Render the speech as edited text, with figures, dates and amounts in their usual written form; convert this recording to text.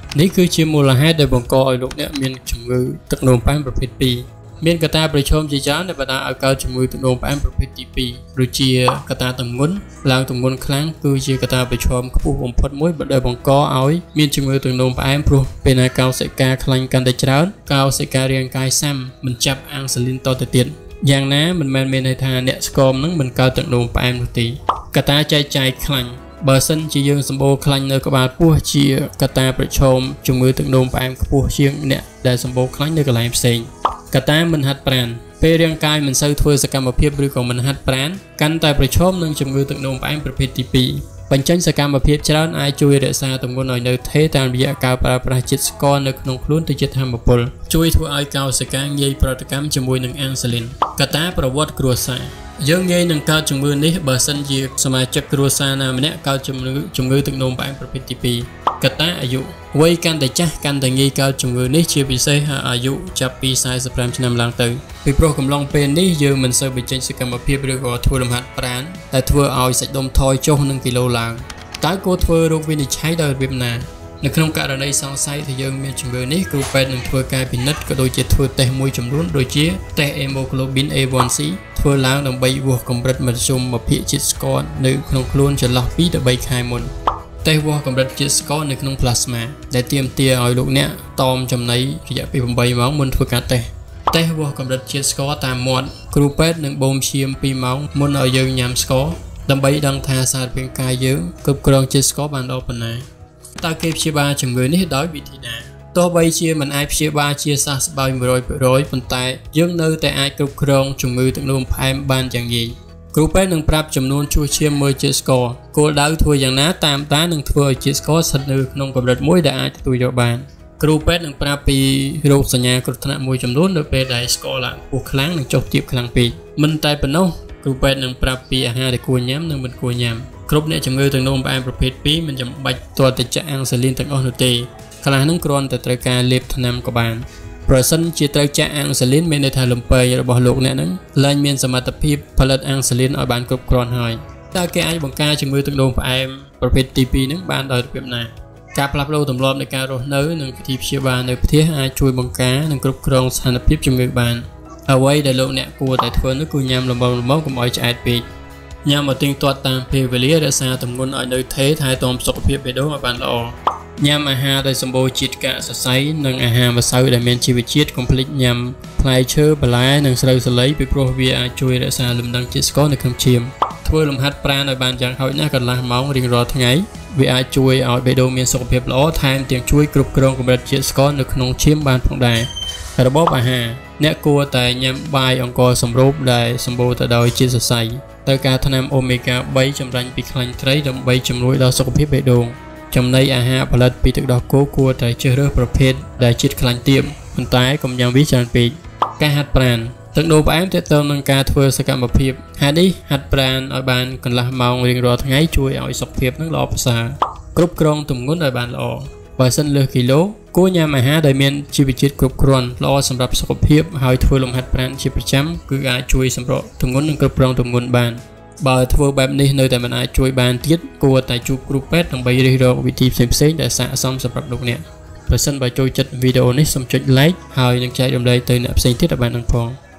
នេះគឺជាមូលហេតុដែលបង្កឲ្យលោកអ្នកមានជំងឺទឹកនោមផ្អែមប្រភេទ 2 មានកត្តាប្រឈមជាច្រើនដែលបណ្ដាលឲ្យកើតជំងឺទឹកនោមផ្អែមប្រភេទទី 2 ដូចជាកត្តាទម្ងន់ឡើងទម្ងន់ខ្លាំងគឺជាកត្តាប្រឈមខ្ពស់បំផុតមួយដែលបង្កឲ្យមានជំងឺទឹកនោមផ្អែមព្រោះពេលណាកោសិកាខ្លាញ់កាន់តែច្រើនកោសិការាងកាយស៊ាំមិនចាប់អាំងសាលីនតទៅទៀតយ៉ាងណាមិនមែនមានន័យថាអ្នកស្គមនឹងមិនកើតទឹកនោមផ្អែមនោះទេកត្តាចែកចាយខ្លាញ់បើសិនជាយើងសម្បូរខ្លាញ់នៅក្បាលពោះជាកត្តាប្រឈមជំងឺទឹកនោមផ្អែមខ្ពស់ជាងអ្នកដែលសម្បូរខ្លាញ់នៅកន្លែងផ្សេងកត្តាមិនហាត់ប្រាណពេលរាងកាយមិនសូវធ្វើសកម្មភាពឬក៏មិនហាត់ប្រាណកាន់តែប្រឈមនឹងជំងឺទឹកនោមផ្អែមប្រភេទទី 2 បញ្ចេញសកម្មភាពច្រើនអាចជួយរក្សាទម្ងន់ឲ្យនៅថេរតាមរយៈការប្រើប្រាស់ជាតិស្ករនៅក្នុងខ្លួនទៅជាធម្មពលជួយធ្វើឲ្យកោសិកាងាយប្រតិកម្មជាមួយនឹងអាំងសាលីនកត្តាប្រវត្តិគ្រួសារយើងងាយនឹងកើតជំងឺនេះបើសិនជាសមាជិកគ្រួសារណាម្នាក់កើតជំងឺទឹកនោមផ្អែមប្រភេទទី 2 កត្តាអាយុវ័យកាន់តែចាស់កាន់តែងាយកើតជំងឺនេះជាពិសេសអាយុចាប់ពី45ឆ្នាំឡើងទៅពីព្រោះកំឡុងពេលនេះយើងមិនសូវបញ្ចេញសកម្មភាពឬក៏ធ្វើលំហាត់ប្រាណដែលធ្វើឲ្យសាច់ដុំថយចុះនិងគីឡូឡើងតើគួរធ្វើរោគវិនិច្ឆ័យដោយរបៀបណានៅក្នុងករណីសង្ស័យថាយើងមានជំងឺនេះគ្រូពេទ្យនឹងធ្វើការពិនិត្យក៏ដូចជាធ្វើតេស្តមួយចំនួនដូចជាតេស្ត Hemoglobin A1C ធ្វើឡើងដើម្បីវាស់កម្រិតមធ្យមភាគជាតិស្ករនៅក្នុងខ្លួនចន្លោះ2ទៅ3ខែមុនតេស្តវាស់កម្រិតជាតិស្ករនៅក្នុងផ្លាស្មាដែលទាមទារឲ្យលោកអ្នកតមចំណីរយៈពេល8ម៉ោងមុនធ្វើការតេស្តវាស់កម្រិតជាតិស្ករតាមមាត់គ្រូពេទ្យនឹងបូមឈាម2ម៉ោងមុនឲ្យយើងញ៉ាំស្ករដើម្បីដឹងថាសារពាង្គកាយយើងគ្រប់គ្រងជាតិស្ករបានល្អប៉ុណ្ណាតើគេព្យាបាលជំងឺនេះដោយវិធីណាទោះបីជាមិនអាចព្យាបាលជាសះស្បើយ 100% ប៉ុន្តែយើងនៅតែអាចគ្រប់គ្រងជំងឺទឹកនោមផ្អែមបានយ៉ាងងាយគ្រូពេទ្យនឹងប្រាប់ចំនួនជួសឈាមមើលជាតិស្ករគោលដៅធ្វើយ៉ាងណាតាមតានឹងធ្វើឲ្យជាតិស្ករស្ថិតនៅក្នុងកម្រិតមួយដែលអាចទទួលយកបានគ្រូពេទ្យនឹងប្រាប់ពីរោគសញ្ញាគ្រោះថ្នាក់មួយចំនួននៅពេលដែលស្ករឡើងខ្ពស់ខ្លាំងនិងចុះទាបខ្លាំងពេកមិនតែប៉ុណ្ណោះគ្រូពេទ្យនឹងប្រាប់ពីអាហារដែលគួរញ៉ាំនិងមិនគួរញ៉ាំគ្រប់អ្នកជំងឺទឹកនោមផ្អែមប្រភេទ 2 មិនចាំបាច់ទាល់តែចាក់អាំងសាលីនទាំងអស់នោះទេខ្លះនឹងគ្រាន់តែត្រូវការលេបថ្នាំក៏បានប្រសិនជាត្រូវចាក់អាំងសាលីនមានន័យថាលំពែងរបស់លោកអ្នកនឹងឡើងមានសមត្ថភាពផលិតអាំងសាលីនឲ្យបានគ្រប់គ្រាន់ហើយតើគេអាចបង្ការជំងឺទឹកនោមផ្អែមប្រភេទទី 2 នឹងបានដោយរបៀបណាការផ្លាស់ប្ដូរទម្លាប់នៃការរស់នៅនិងវិធីព្យាបាលនៅផ្ទះអាចជួយបង្ការនិងគ្រប់គ្រងស្ថានភាពជំងឺបានអ្វីដែលលោកអ្នកគួរតែធ្វើនោះគឺញ៉ាំល្មមៗកុំឲ្យឆ្អែតពេកញ៉ាំឲ្យទៀងទាត់តាមពេលវេលារក្សាទម្ងន់ឲ្យនៅថេរថែទាំសុខភាពបេះដូងឲ្យបានល្អញ៉ាំអាហារដែលសម្បូរជាតិកាកសរសៃនិងអាហារម្សៅដែលមានជីវជាតិកុំភ្លេចញ៉ាំផ្លែឈើបន្លែនិងស្រូវសាលីពីព្រោះវាអាចជួយរក្សាលំនឹងជាតិស្ករនៅក្នុងឈាមធ្វើលំហាត់ប្រាណឲ្យបានយ៉ាងហោចណាស់កន្លះម៉ោងរៀងរាល់ថ្ងៃវាអាចជួយឲ្យបេះដូងមានសុខភាពល្អថែមទាំងជួយគ្រប់គ្រងកម្រិតជាតិស្ករនៅក្នុងឈាមបានផងដែររបបអាហារអ្នកគួរតែញ៉ាំបាយអង្ករសម្រូបដែលសម្បូរទៅដោយជាតិសរសៃត្រូវការថ្នាំអូមេហ្គា 3 ចម្រាញ់ពីខ្លាញ់ត្រីដើម្បីជំនួយដល់សុខភាពបេះដូងចំណីអាហារផលិតពីទឹកដោះគោគួរតែជ្រើសរើសប្រភេទដែលជាតិខ្លាញ់ទាបប៉ុន្តែកុំញ៉ាំវាច្រើនពេកការហាត់ប្រាណទឹកនោមផ្អែមទាក់ទងនឹងការធ្វើសកម្មភាពហេតុនេះហាត់ប្រាណឲ្យបានកន្លះម៉ោងរៀងរាល់ថ្ងៃជួយឲ្យសុខភាពនឹងល្អប្រសើរគ្រប់គ្រងទម្ងន់ឲ្យបានល្អបើសិនលើសគីឡូគួរញ៉ាំអាហារដែលមានជីវជាតិគ្រប់គ្រាន់ល្អសម្រាប់សុខភាពហើយធ្វើលំហាត់ប្រាណជាប្រចាំគឺអាចជួយសម្រកទម្ងន់និងគ្រប់គ្រងទម្ងន់បានបើធ្វើបែបនេះនៅតែមិនអាចជួយបានទៀតគួរតែជួបគ្រូពេទ្យដើម្បីរិះរកវិធីផ្សេងៗដែលស័ក្តិសមសម្រាប់លោកអ្នកប្រសិនបើចូលចិត្តវីដេអូនេះសូមចុច like ហើយនិងចែករំលែកទៅអ្នកផ្សេងទៀតឲ្យបានដឹងផង